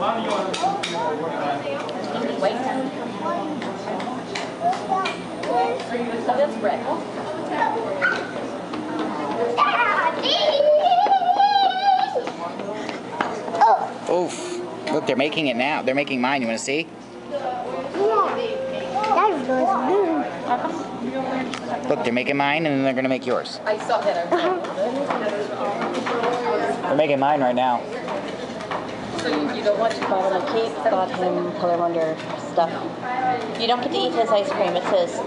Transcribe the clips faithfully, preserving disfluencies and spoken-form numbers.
Wait. Oh, that's bread. Oof. Look, they're making it now. They're making mine. You want to see? Look, they're making mine, and then they're going to make yours. I saw that. They're making mine right now. So you, you don't want to Bought him a cake, bought him Color Wonder stuff. You don't get to eat his ice cream, it says.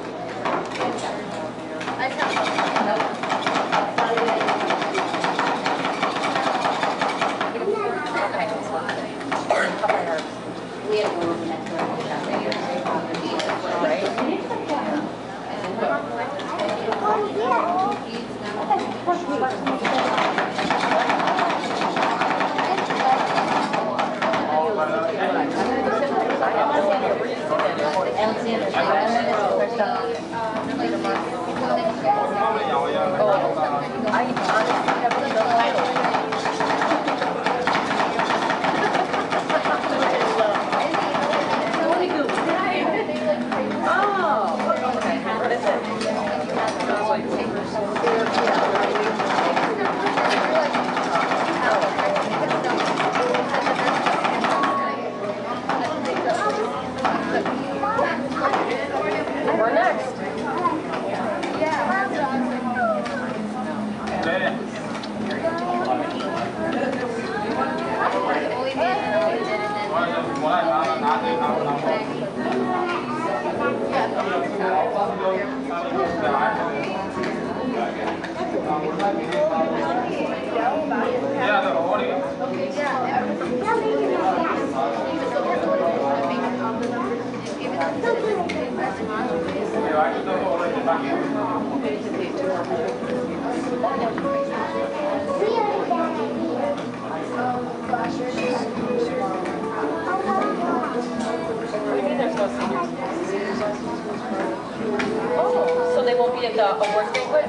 Oh, so they won't be at the awards banquet?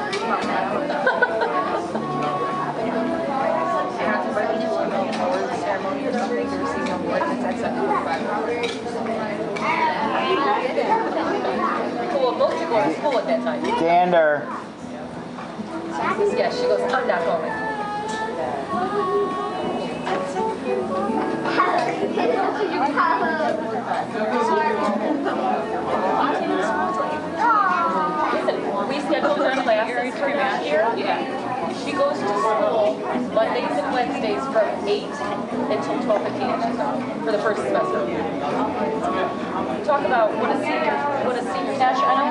Cool, most people are in school at that time. Gander. Yeah, she goes, I'm not going. Listen, we scheduled her classes for this year. Yeah. She goes to school Mondays and Wednesdays from eight until twelve fifteen for the first semester. Talk about what a senior, what a senior. Ash, I know